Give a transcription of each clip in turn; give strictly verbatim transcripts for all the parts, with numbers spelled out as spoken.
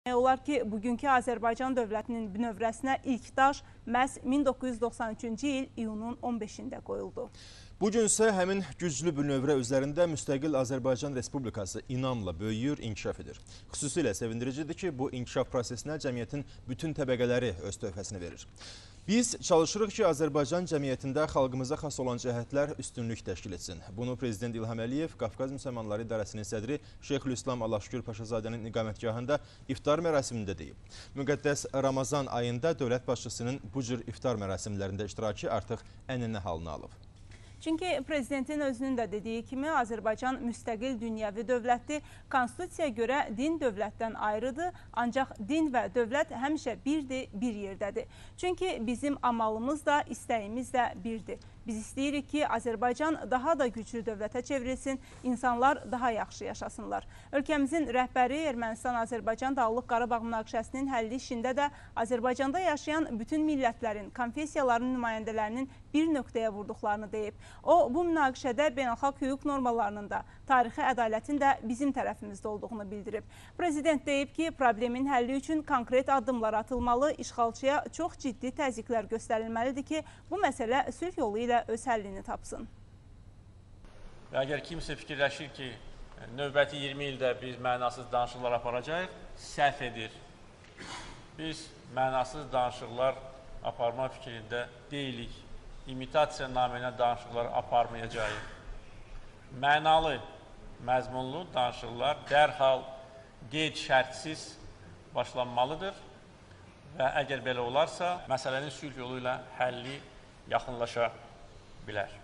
Olar ki, bugünkü Azərbaycan dövlətinin bünövrəsinə ilk daş məhz min doqquz yüz doxsan üçüncü il iyunun on beşində qoyuldu. Bugün isə həmin güclü bünövrə üzərində müstəqil Azərbaycan Respublikası inamla böyüyür, inkişaf edir. Xüsusilə sevindiricidir ki, bu inkişaf prosesinə cəmiyyətin bütün təbəqələri öz töhfəsini verir. Biz çalışırıq ki, Azərbaycan cəmiyyətində xalqımıza xas olan cəhətlər üstünlük təşkil etsin. Bunu Prezident İlham Əliyev Qafqaz Müsəlmanları İdarəsinin sədri Şeyxülislam Allahşükür Paşazadənin iqamətgahında iftar mərasimində deyib. Müqəddəs Ramazan ayında dövlət başçısının bu cür iftar mərasimlərində iştirakı artıq ənənə halını alıb. Çünki Prezidentin özünün də dediyi kimi Azərbaycan müstəqil dünyəvi dövlətdir. Konstitusiyaya görə din dövlətdən ayrıdır, ancaq din və dövlət həmişə birdir, bir yerdədir. Çünki bizim amalımız da, istəyimiz də birdir. Biz istəyirik ki, Azərbaycan daha da güclü dövlətə çevrilsin, insanlar daha yaxşı yaşasınlar. Ölkəmizin rəhbəri Ermənistan-Azərbaycan Dağlıq Qarabağ münaqişəsinin həlli işində də Azərbaycanda yaşayan bütün millətlərin, konfessiyaların nümayəndələrinin bir nöqtəyə vurduqlarını deyib. O, bu münaqişədə beynəlxalq hüquq normalarının da, tarixi ədalətin də bizim tərəfimizdə olduğunu bildirib. Prezident deyib ki, problemin həlli üçün konkret addımlar atılmalı, işğalçıya çox ciddi təzyiqlər göstərilməlidir ki, bu məsələ sülh yolu ilə öz həllini tapsın. Əgər kimsə fikirləşir ki, növbəti iyirmi ildə biz mənasız danışıqlar aparacağıq, səhv edir. Biz mənasız danışıqlar aparma fikrində deyilik. İmitasiya naminə danışıqlar aparmayacağıq. Mənalı, məzmunlu danışıqlar dərhal qeyd şərtsiz başlanmalıdır və əgər belə olarsa, məsələnin sülh yolu ilə həlli yaxınlaşa bilər.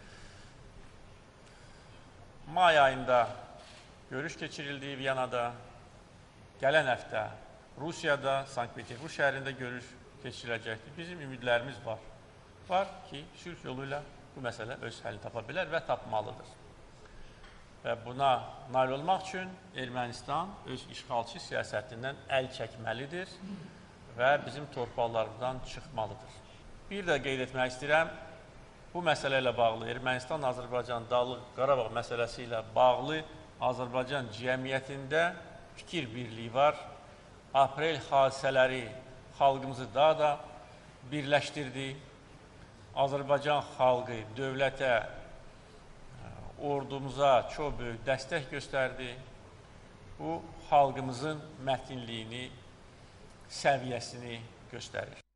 May ayında görüş keçirildiyi Viyanada, gələn həftə Rusiyada, Sankt-Peterburq şəhərində görüş keçiriləcəkdir. Bizim ümidlərimiz var. Var ki, sülh yolu ilə bu məsələ öz həlli tapa bilər və tapmalıdır. Və buna nail olmaq üçün Ermənistan öz işğalçı siyasətindən əl çəkməlidir və bizim torpaqlarımızdan çıxmalıdır. Bir də qeyd etmək istəyirəm, bu məsələ ilə bağlı, Ermənistan-Azərbaycan Dağlıq Qarabağ məsələsi ilə bağlı Azərbaycan cəmiyyətində fikir birliyi var. Aprel hadisələri xalqımızı daha da birləşdirdi. Azərbaycan xalqı dövlətə, ordumuza çox böyük dəstək göstərdi. Bu, xalqımızın mətinliyini, səviyyəsini göstərir.